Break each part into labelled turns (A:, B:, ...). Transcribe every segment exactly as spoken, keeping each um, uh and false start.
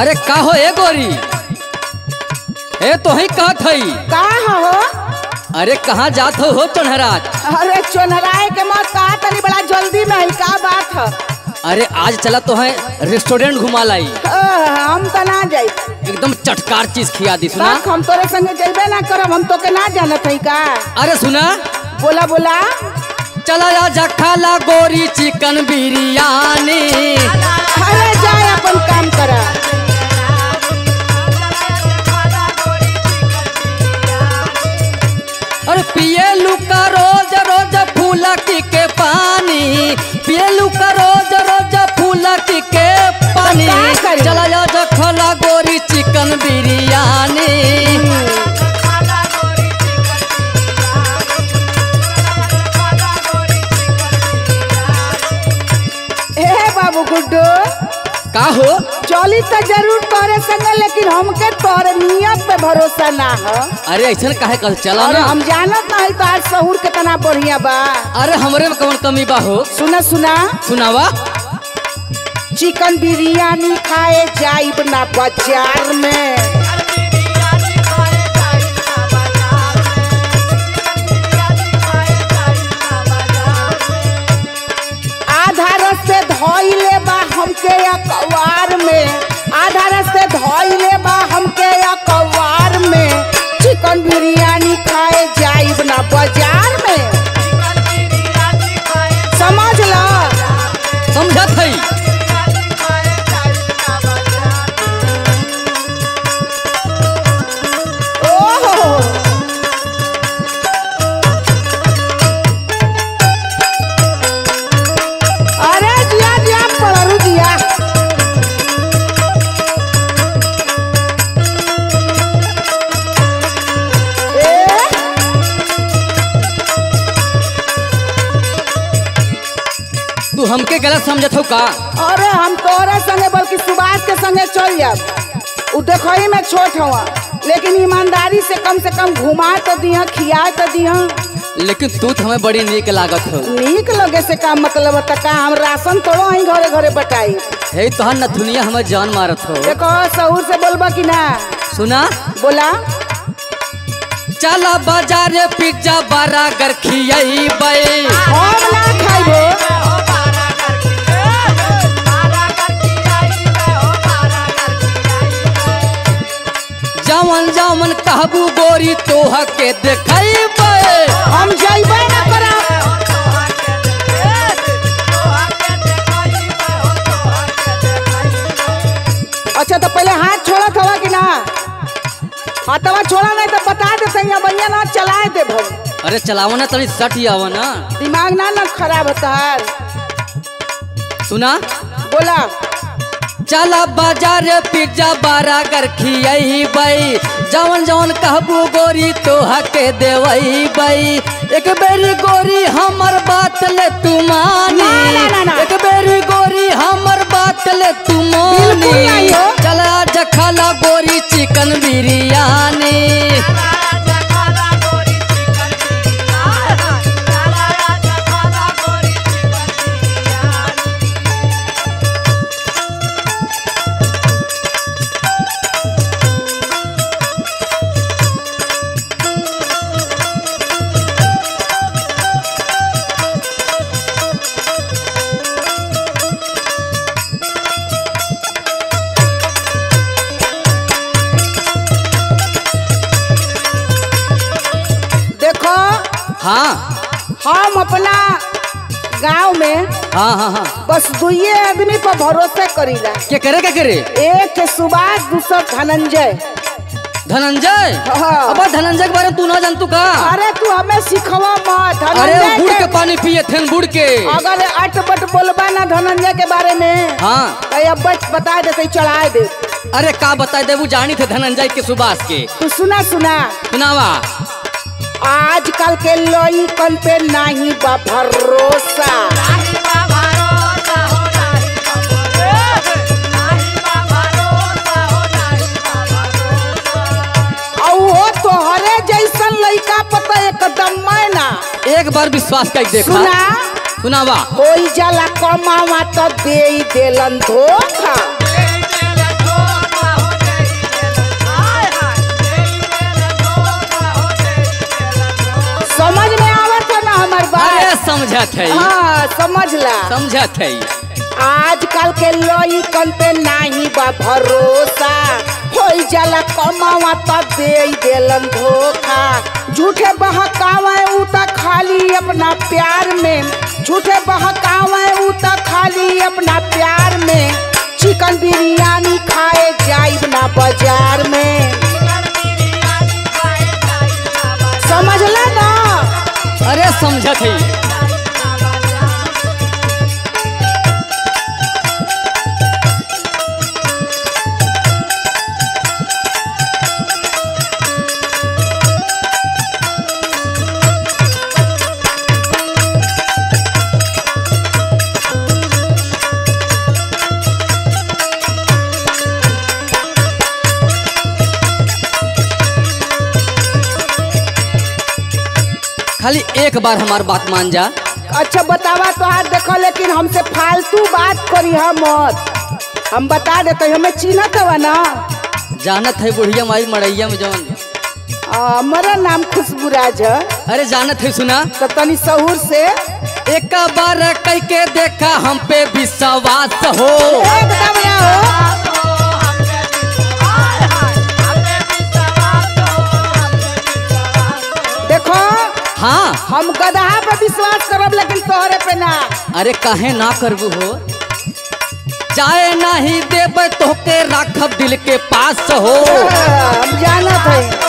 A: अरे का हो ए गोरी, ए तो ही कहत हई
B: कहाँ हो?
A: अरे कहाँ जात हो हो चोनहराज?
B: अरे चोनहराए के मत कहा तनी बड़ा जल्दी में है, का बात है?
A: अरे आज चला तो है रेस्टोरेंट घुमा लाई।
B: हम तो ना जाई,
A: एकदम चटकार चीज खिया दी। सुना
B: हम तोरे संगे जेबे ना करब, हम तो के ना जानत हई का।
A: अरे सुना,
B: बोला बोला।
A: चला जा जखाला गोरी चिकन बिरयानी।
B: अरे जाए अपन काम करा।
A: अरे पिए लुका रोज रोज फूला की के पानी, पिए लुका रोज रोज फूला की के पानी। चला जा जखाला गोरी चिकन बिरयानी।
B: बाबू गुड्डू
A: का हो?
B: चली तो जरूर तोरे संगे, लेकिन हमके तोरे नियत पे भरोसा ना है।
A: अरे ऐसा काहे कर चला ना,
B: हम जानत नहीं तो आज सहूर कितना बढ़िया बा।
A: अरे हमरे में कौन कमी बा हो?
B: सुना सुना
A: सुनावा।
B: चिकन बिरयानी खाए जाइब ना बाजार में। आधा रस्ते धोइले बा हमके अखबार में, आधा रस्ते धोइले बा हमके अखबार में। चिकन बिरयानी खाए जाइब ना बाजार में। समझ लो।
A: समझत हई। तू हमके गलत समझत हो का?
B: अरे हम तोरा संगे बल्कि सुभाष के संगे चल जाब। उ देखई में छोट हवा, लेकिन ईमानदारी से कम से कम घुमा तो दिया, खिया तो दिया।
A: लेकिन तू तो हमें बड़ी नीक लागत हो।
B: नीक लगे से का मतलब है? का हम राशन तोड़ो ही घरे घरे बटाई?
A: हे तोहर नथुनिया हमें जान मारत हो।
B: देखो सहूर से बोलबा कि ना।
A: सुना
B: बोला।
A: चला बाजार पिज्जा बर्गर खियाइबे।
B: हम ना खाइबो।
A: जावन जावन कहबू गोरी तोह के देखैबे।
B: हम जाइबे ना करब। अच्छा तो पहले हाथ छोड़त हवा कि ना? हाथवा छोड़ा नहीं तो बता देते हैं, बढ़िया ना चलाए दे भव।
A: अरे चलावो ना तनी सट आवा ना,
B: दिमाग ना ना खराब होता है।
A: सुना।
B: बोला।
A: चला बाजार पिज्जा बर्गर खियाइबे। जवन जवन कहबू गोरी तोह के देवैबे। एक बेरी गोरी हमर बात ले तू मानी, एक बेरी गोरी हमर बात ले तू मानी। चला जखाला गोरी चिकन बिरयानी। हाँ
B: हम अपना गांव में
A: हाँ हाँ हाँ
B: बस दुइये आदमी पर भरोसा करीला।
A: क्या करे क्या करे?
B: एक सुभाष, दूसरा धनंजय।
A: धनंजय?
B: हाँ।
A: अब धनंजय के बारे में तू ना जानतू का?
B: अरे तू हमें सिखवा मत।
A: अरे गुड़ के पानी पिए थे गुड़ के।
B: अगर अट बट बोलबा ना धनंजय के बारे में, हाँ तो बट बता देते, चढ़ा दे।
A: अरे का बता दे, वो जानी थे धनंजय के सुभाष के।
B: तू सुना सुना
A: सुनावा।
B: आजकल के लइकन पे नहीं बा भरोसा। औ तोहरे जैसन लइका पता एकदम मैना।
A: एक बार विश्वास कर देखा।
B: सुना।
A: सुनावा।
B: कोई जाला कमावा तो दे देलन धोखा।
A: समझत है
B: हाँ समझला।
A: समझत है।
B: आजकल के लइकन पे नहीं बा भरोसा, होई जाला कमावा त दे देलन धोखा। झूठे बहकावे उ त खाली अपना प्यार में, झूठे बहकावे उ त खाली अपना प्यार में। चिकन बिरयानी खाए जाइब ना बाजार में, समझला ना।
A: अरे समझत है। खाली एक बार हमार बात मान जा।
B: अच्छा बतावा तो आज देखो, लेकिन हमसे फालतू बात करी हम मत। हम बता देते हमें चिन्हत हवा ना।
A: जानत है बुढ़िया माई मड़ैया में जवन
B: हमारा नाम खुशबू राज है।
A: अरे जानत है सुना
B: तो तनी सहूर से
A: एक बार कह के देखा हम पे विश्वास हो।
B: एकदम ना हो। देखो
A: हाँ
B: हम गदहा पे विश्वास करब लेकिन तोहरे पे ना।
A: अरे काहे ना करबू हो, जाए नहीं देब तोके राखब दिल के पास हो।
B: हम जानत है।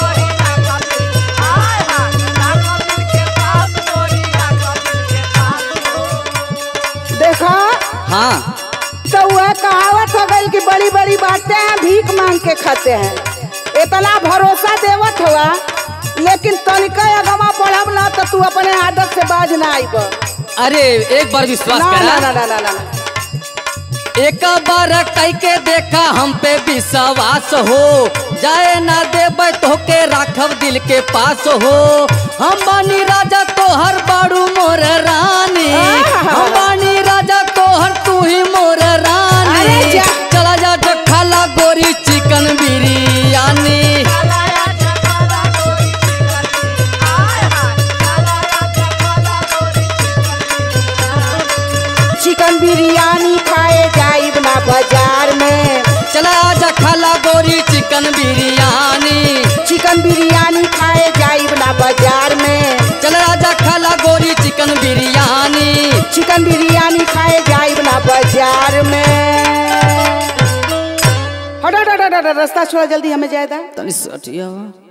B: देखा
A: हाँ
B: तो वह कहावत हो गई कि बड़ी बड़ी बातें हैं भीख मांग के खाते हैं। इतना भरोसा देवत हुआ लेकिन तनिका अगवा बढ़ब ना तो तू अपने आदत से बाज ना आइब।
A: अरे एक बार विश्वास
B: ना,
A: करा।
B: ना, ना, ना, ना, ना, ना।
A: एक बार कह के देखा हम पे विश्वास हो, जाए ना देब तोके राखब दिल के पास हो। हम बानी राजा तोहर बाड़ू मोर रानी, हम बानी राजा तोहर तू ही मोर रानी।
B: अरे जा।
A: चला जा जो खाला गोरी चिकन बिरयानी।
B: चिकन बिरयानी खाए जाइब ना बाजार में।
A: चला जा खाला गोरी चिकन बिरयानी।
B: चिकन बिरयानी खाए जाइब ना बाजार में।
A: चला जा खाला गोरी चिकन बिरयानी।
B: चिकन बिरयानी खाए जाइब ना बाजार में। हट हट हट हट, रास्ता छोड़ा जल्दी हमें जाएगा।
A: तनी सटिया